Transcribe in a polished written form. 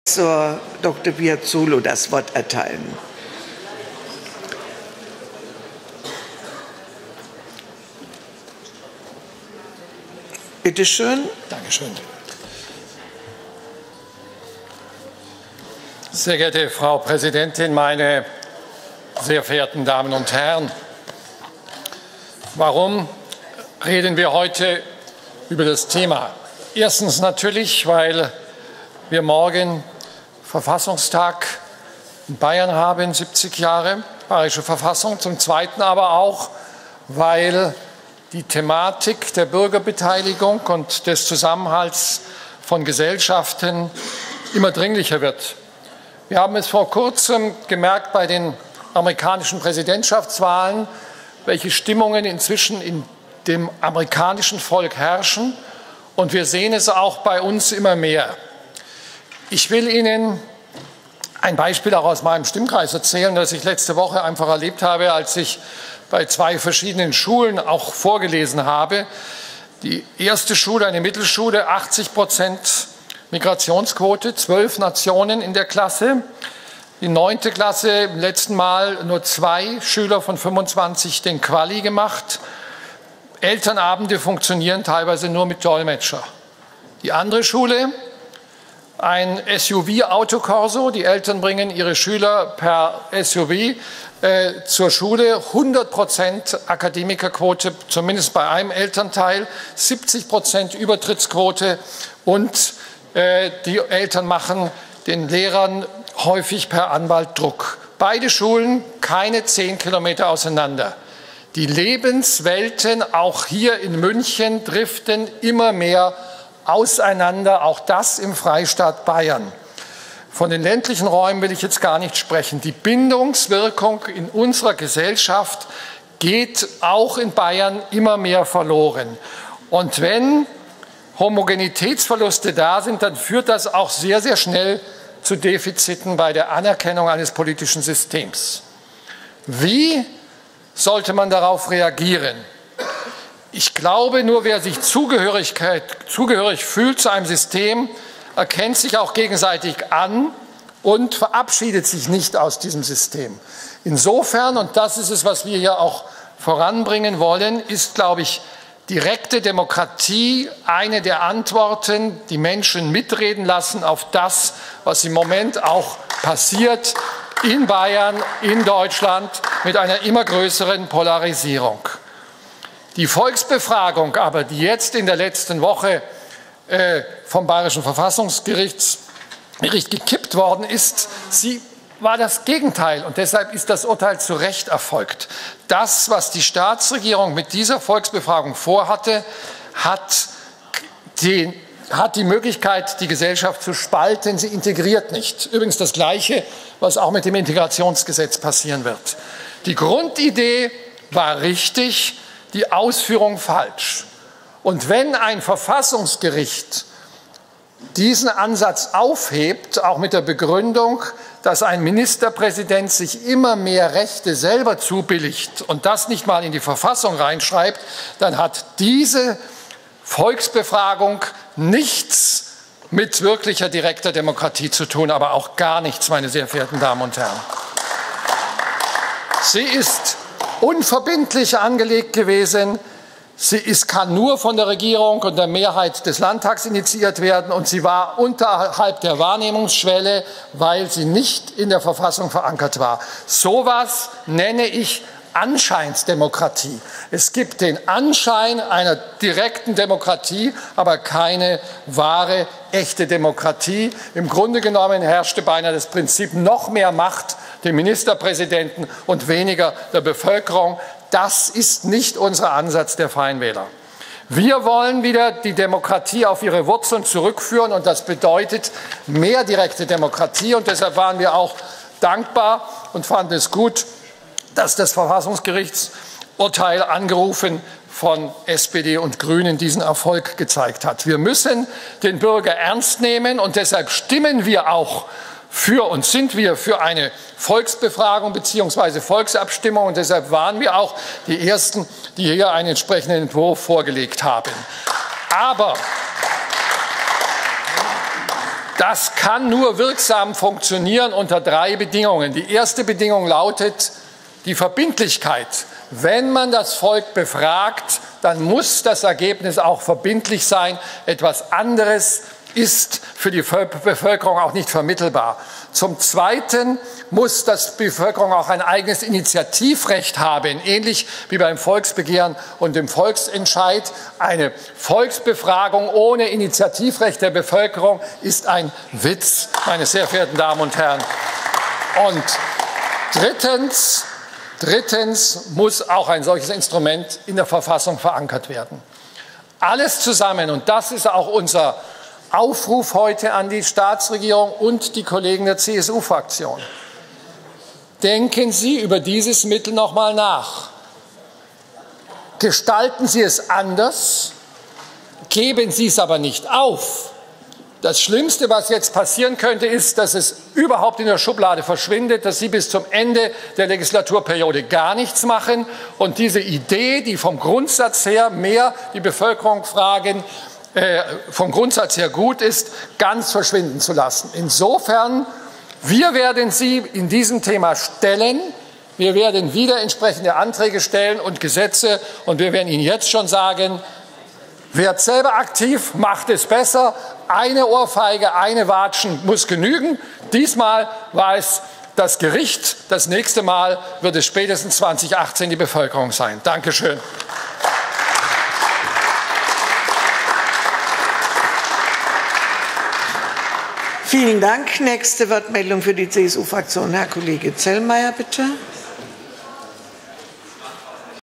Professor Dr. Piazzolo das Wort erteilen. Bitte schön. Dankeschön. Sehr geehrte Frau Präsidentin, meine sehr verehrten Damen und Herren! Warum reden wir heute über das Thema? Erstens natürlich, weil wir morgen Verfassungstag in Bayern haben, 70 Jahre Bayerische Verfassung. Zum Zweiten aber auch, weil die Thematik der Bürgerbeteiligung und des Zusammenhalts von Gesellschaften immer dringlicher wird. Wir haben es vor kurzem gemerkt bei den amerikanischen Präsidentschaftswahlen, welche Stimmungen inzwischen in dem amerikanischen Volk herrschen. Und wir sehen es auch bei uns immer mehr. Ich will Ihnen ein Beispiel auch aus meinem Stimmkreis erzählen, das ich letzte Woche einfach erlebt habe, als ich bei zwei verschiedenen Schulen auch vorgelesen habe. Die erste Schule, eine Mittelschule, 80% Migrationsquote, 12 Nationen in der Klasse. Die 9. Klasse im letzten Mal nur 2 Schüler von 25 den Quali gemacht. Elternabende funktionieren teilweise nur mit Dolmetscher. Die andere Schule, ein SUV-Autokorso. Die Eltern bringen ihre Schüler per SUV zur Schule. 100% Akademikerquote, zumindest bei einem Elternteil. 70% Übertrittsquote. Und die Eltern machen den Lehrern häufig per Anwalt Druck. Beide Schulen keine 10 Kilometer auseinander. Die Lebenswelten, auch hier in München, driften immer mehr auseinander, auch das im Freistaat Bayern. Von den ländlichen Räumen will ich jetzt gar nicht sprechen. Die Bindungswirkung in unserer Gesellschaft geht auch in Bayern immer mehr verloren. Und wenn Homogenitätsverluste da sind, dann führt das auch sehr, sehr schnell zu Defiziten bei der Anerkennung eines politischen Systems. Wie sollte man darauf reagieren? Ich glaube, nur wer sich zugehörig fühlt zu einem System, erkennt sich auch gegenseitig an und verabschiedet sich nicht aus diesem System. Insofern, und das ist es, was wir hier auch voranbringen wollen, ist, glaube ich, direkte Demokratie eine der Antworten, die Menschen mitreden lassen auf das, was im Moment auch passiert in Bayern, in Deutschland, mit einer immer größeren Polarisierung. Die Volksbefragung aber, die jetzt in der letzten Woche vom Bayerischen Verfassungsgericht gekippt worden ist, sie war das Gegenteil. Und deshalb ist das Urteil zu Recht erfolgt. Das, was die Staatsregierung mit dieser Volksbefragung vorhatte, hat die Möglichkeit, die Gesellschaft zu spalten. Sie integriert nicht. Übrigens das Gleiche, was auch mit dem Integrationsgesetz passieren wird. Die Grundidee war richtig, die Ausführung falsch. Und wenn ein Verfassungsgericht diesen Ansatz aufhebt, auch mit der Begründung, dass ein Ministerpräsident sich immer mehr Rechte selber zubilligt und das nicht mal in die Verfassung reinschreibt, dann hat diese Volksbefragung nichts mit wirklicher direkter Demokratie zu tun, aber auch gar nichts, meine sehr verehrten Damen und Herren. Sie ist unverbindlich angelegt gewesen. Kann nur von der Regierung und der Mehrheit des Landtags initiiert werden und sie war unterhalb der Wahrnehmungsschwelle, weil sie nicht in der Verfassung verankert war. Sowas nenne ich Anscheinsdemokratie. Es gibt den Anschein einer direkten Demokratie, aber keine wahre, echte Demokratie. Im Grunde genommen herrschte beinahe das Prinzip noch mehr Macht dem Ministerpräsidenten und weniger der Bevölkerung. Das ist nicht unser Ansatz der Freien Wähler. Wir wollen wieder die Demokratie auf ihre Wurzeln zurückführen und das bedeutet mehr direkte Demokratie. Und deshalb waren wir auch dankbar und fanden es gut, dass das Verfassungsgerichtsurteil, angerufen von SPD und Grünen, diesen Erfolg gezeigt hat. Wir müssen den Bürger ernst nehmen und deshalb stimmen wir auch sind wir für eine Volksbefragung bzw. Volksabstimmung und deshalb waren wir auch die Ersten, die hier einen entsprechenden Entwurf vorgelegt haben. Aber Das kann nur wirksam funktionieren unter 3 Bedingungen. Die erste Bedingung lautet die Verbindlichkeit. Wenn man das Volk befragt, dann muss das Ergebnis auch verbindlich sein. Etwas anderes ist für die Bevölkerung auch nicht vermittelbar. Zum Zweiten muss die Bevölkerung auch ein eigenes Initiativrecht haben, ähnlich wie beim Volksbegehren und dem Volksentscheid. Eine Volksbefragung ohne Initiativrecht der Bevölkerung ist ein Witz, meine sehr verehrten Damen und Herren. Und drittens muss auch ein solches Instrument in der Verfassung verankert werden. Alles zusammen, und das ist auch unser Aufruf heute an die Staatsregierung und die Kollegen der CSU-Fraktion. Denken Sie über dieses Mittel noch mal nach. Gestalten Sie es anders, geben Sie es aber nicht auf. Das Schlimmste, was jetzt passieren könnte, ist, dass es überhaupt in der Schublade verschwindet, dass Sie bis zum Ende der Legislaturperiode gar nichts machen und diese Idee, die vom Grundsatz her mehr die Bevölkerung fragen, vom Grundsatz her gut ist, ganz verschwinden zu lassen. Insofern, wir werden Sie in diesem Thema stellen. Wir werden wieder entsprechende Anträge stellen und Gesetze. Und wir werden Ihnen jetzt schon sagen, werdet selber aktiv, macht es besser. Eine Ohrfeige, eine Watschen muss genügen. Diesmal war es das Gericht. Das nächste Mal wird es spätestens 2018 die Bevölkerung sein. Dankeschön. Vielen Dank. Nächste Wortmeldung für die CSU-Fraktion. Herr Kollege Zellmeier, bitte.